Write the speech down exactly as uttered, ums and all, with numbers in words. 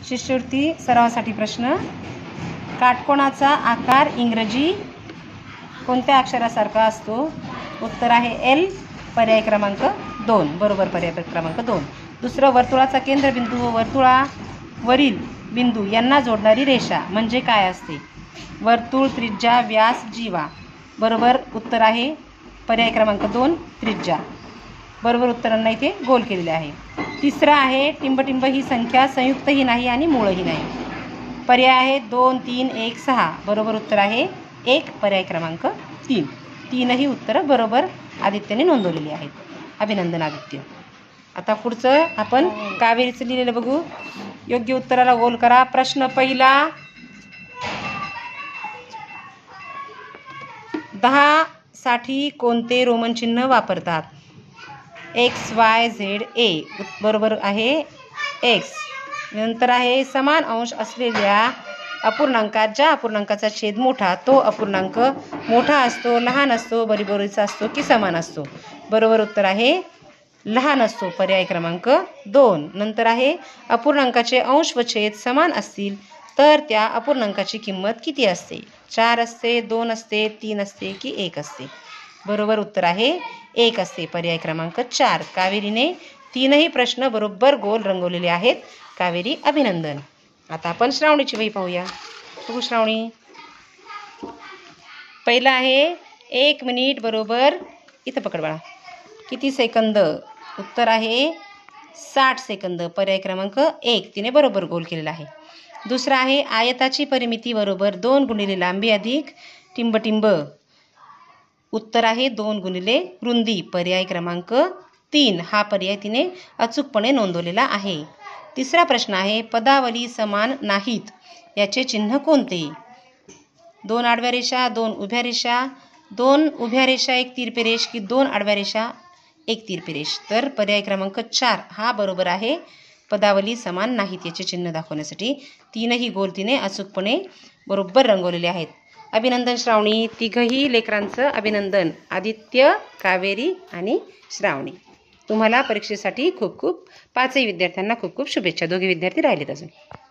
शिष्यवृत्ती सरावासाठी प्रश्न. काटकोनाचा आकार इंग्रजी कोणत्या अक्षरासारखा असतो? उत्तर आहे एल, पर्याय क्रमांक दोन. बरोबर, पर्याय क्रमांक दोन. दुसरं, वर्तुळाचा केंद्रबिंदू व वर्तुळावरील बिंदू यांना जोडणारी रेषा म्हणजे काय असते? वर्तुळ, त्रिज्या, व्यास, जीवा. बरोबर उत्तर आहे पर्याय क्रमांक दोन, त्रिज्या. बरोबर उत्तरांना इथे गोल केलेले आहे. तिसरं आहे, टिंबटिंब ही संख्या संयुक्तही नाही आणि मूळही नाही. पर्याय आहे दोन, तीन, एक, सहा. बरोबर उत्तर आहे एक, पर्याय क्रमांक तीन. तीनही उत्तरं बरोबर आदित्यने नोंदवलेली आहेत. अभिनंदन आदित्य. आता पुढचं आपण कावेरीचं लिहिलेलं बघू. योग्य उत्तराला गोल करा. प्रश्न पहिला, दहा साठी कोणते रोमन चिन्ह वापरतात? X, Y, Z, A. बरोबर आहे एक्स. नंतर आहे, समान अंश असलेल्या अपूर्णांकात ज्या अपूर्णांकाचा छेद मोठा तो अपूर्णांक मोठा असतो, लहान असतो, बरोबरीचा असतो की समान असतो? बरोबर उत्तर आहे लहान असतो, पर्याय क्रमांक दोन. नंतर आहे, अपूर्णांकाचे अंश व छेद समान असतील तर त्या अपूर्णांकाची किंमत किती असते? चार असते, दोन असते, तीन असते की एक असते? बरोबर उत्तर आहे एक असते, पर्याय क्रमांक चार. कावेरीने तीनही प्रश्न बरोबर गोल रंगवलेले आहेत. कावेरी अभिनंदन. आता आपण श्रावणीची वही पाहूया. बघू श्रावणी. पहिला आहे, एक मिनिट बरोबर इथं पकड बाळा किती सेकंद? उत्तर आहे साठ सेकंद, पर्याय क्रमांक एक. तिने बरोबर गोल केलेला आहे. दुसरा आहे, आयताची परिमिती बरोबर दोन गुणिले लांबी अधिक टिंबटिंब. उत्तर आहे दोन गुणिले रुंदी, पर्याय क्रमांक तीन. हा पर्याय तिने अचूकपणे नोंदवलेला आहे. तिसरा प्रश्न आहे, पदावली समान नाहीत याचे चिन्ह कोणते? दोन आडव्या रेषा, दोन उभ्या रेषा, दोन उभ्या रेषा एक तिरपी रेष की दोन आडव्या रेषा एक तिरपी रेष? तर पर्याय क्रमांक चार हा बरोबर आहे. पदावली समान नाहीत याचे चिन्ह दाखवण्यासाठी तीनही गोल तिने अचूकपणे बरोबर रंगवलेले आहेत. अभिनंदन श्रावणी. तिघही लेकरांचं अभिनंदन. आदित्य, कावेरी आणि श्रावणी. तुम्हाला परीक्षेसाठी खूप खूप पाचही विद्यार्थ्यांना खूप खूप शुभेच्छा. दोघे विद्यार्थी राहिलेत अजून.